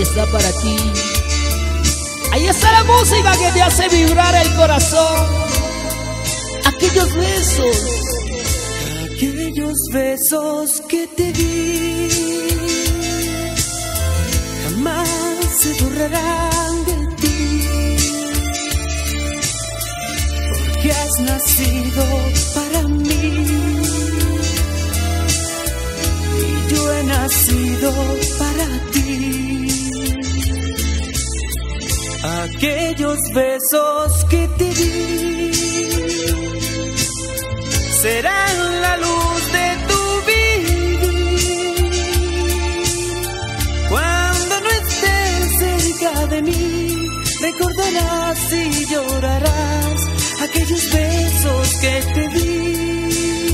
está para ti. Ahí está la música que te hace vibrar el corazón. Aquellos besos, aquellos besos que te di, jamás se borrarán de ti, porque has nacido para mí y yo he nacido para ti. Aquellos besos que te di serán la luz de tu vivir. Cuando no estés cerca de mí, recordarás y llorarás aquellos besos que te di.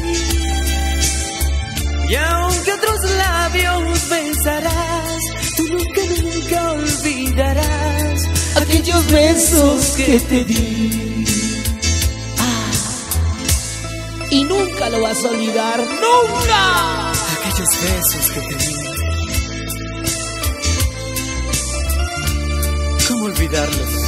Y aunque otros labios besarás, tú nunca olvidarás aquellos besos que te di. Y nunca lo vas a olvidar, nunca. Aquellos besos que te di, ¿cómo olvidarlos?